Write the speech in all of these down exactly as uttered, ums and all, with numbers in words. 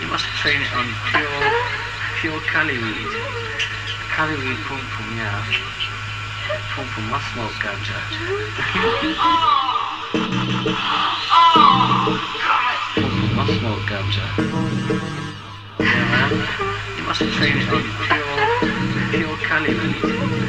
must train it on pure, pure Cali weed. Cali weed pum pum, yeah. Pum pum must smoke ganja. Pum pum must smoke ganja. Yeah, man. You must train it on pure, pure Cali weed.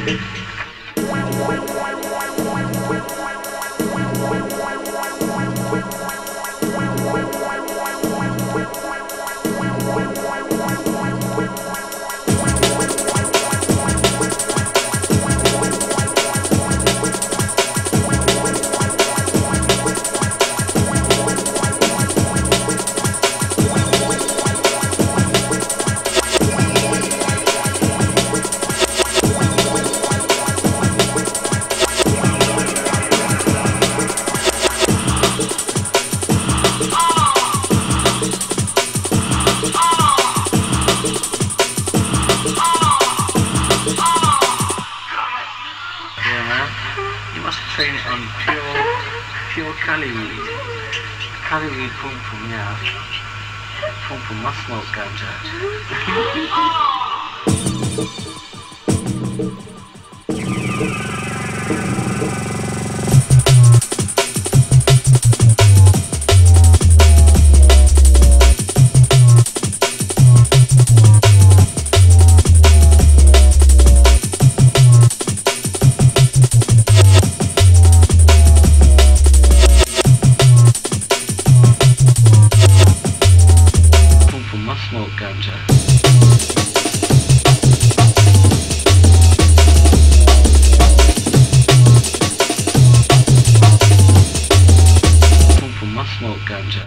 Train it on pure, pure Cali weed. Cali weed pum pum, yeah. Pum pum must smoke ganja. Smoke ganja. Pum pum must smoke ganja.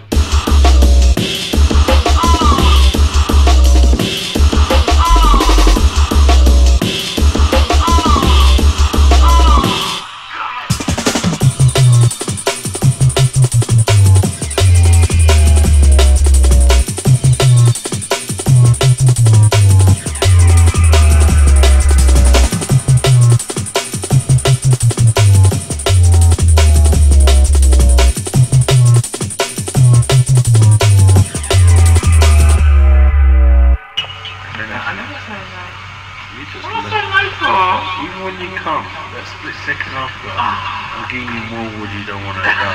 Even when you come, that split second after, I'm giving you more wood you don't want to go.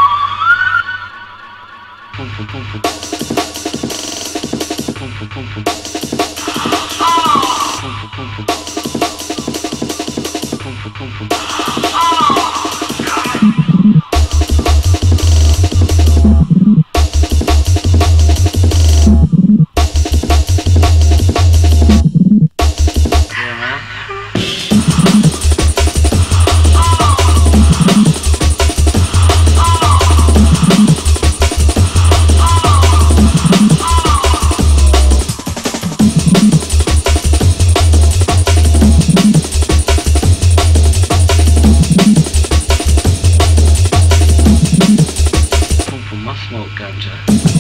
Pum pum pum pum. Pum pum pum pum. Pum pum pum pum. Pum pum pum pum. Smoke ganja.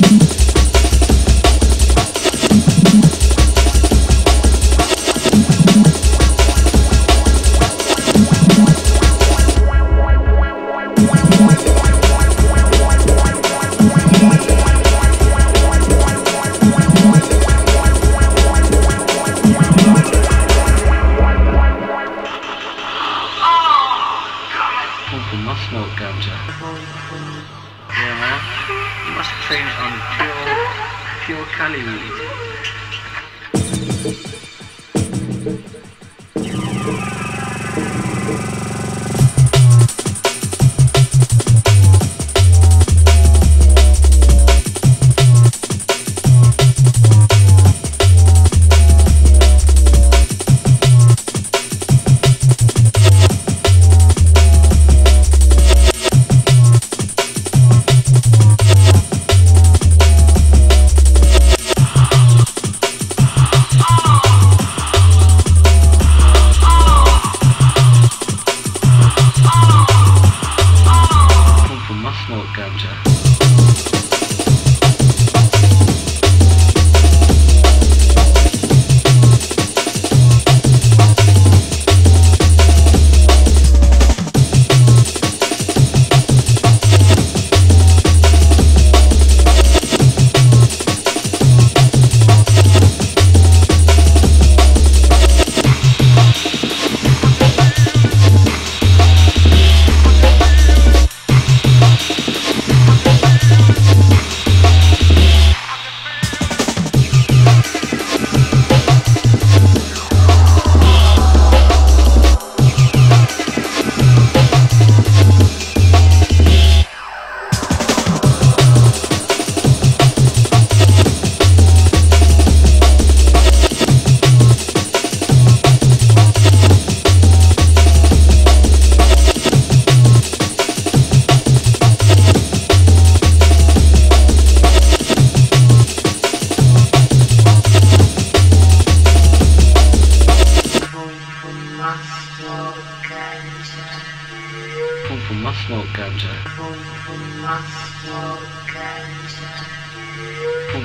People must smoke ganja. Yeah, man. You must train it on pure, pure Cali weed.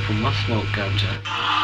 People must smoke ganja.